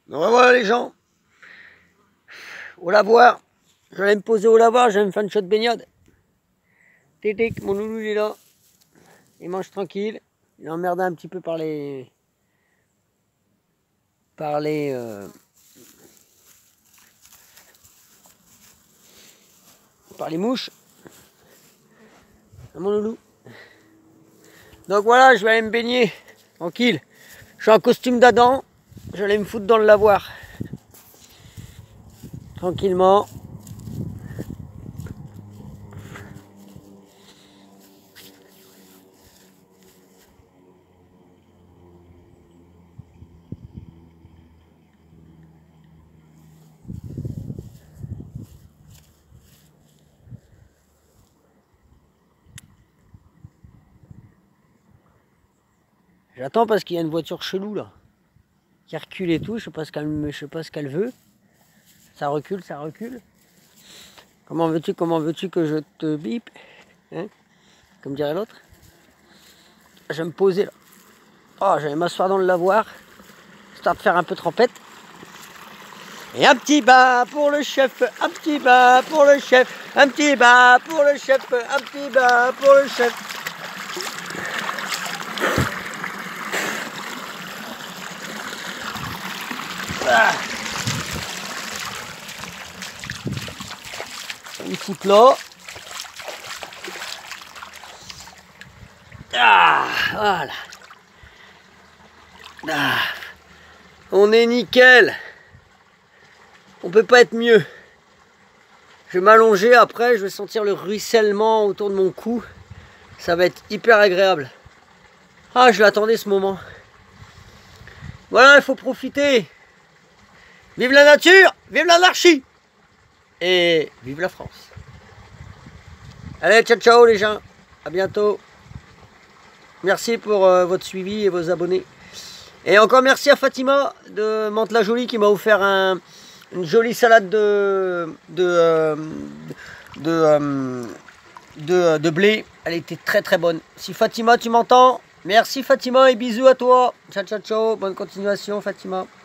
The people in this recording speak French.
Donc voilà les gens. Au lavoir. Je vais me poser au lavoir, je vais me faire une shot de baignade. Téték, mon loulou il est là. Il mange tranquille. Il est emmerdé un petit peu par les... Par les mouches. Mon loulou. Donc voilà, je vais aller me baigner. Tranquille. Je suis en costume d'Adam. Je vais aller me foutre dans le lavoir. Tranquillement. J'attends parce qu'il y a une voiture chelou là. Qui recule et tout, je sais pas ce qu'elle veut. Ça recule, ça recule. Comment veux-tu que je te bip, hein? Comme dirait l'autre. Je vais me poser là. Oh, je vais m'asseoir dans le lavoir. Histoire de faire un peu trempette. Et un petit bain pour le chef, un petit bain pour le chef, un petit bain pour le chef, un petit bain pour le chef. Ah. Une foute là. Ah, voilà. Ah. On est nickel. On peut pas être mieux. Je vais m'allonger après, je vais sentir le ruissellement autour de mon cou. Ça va être hyper agréable. Ah, je l'attendais ce moment. Voilà, il faut profiter. Vive la nature, vive l'anarchie. Et vive la France. Allez, ciao ciao les gens. À bientôt. Merci pour votre suivi et vos abonnés. Et encore merci à Fatima de Mantes-la-Jolie qui m'a offert une jolie salade de blé. Elle était très très bonne. Si Fatima tu m'entends, merci Fatima et bisous à toi. Ciao ciao ciao. Bonne continuation Fatima.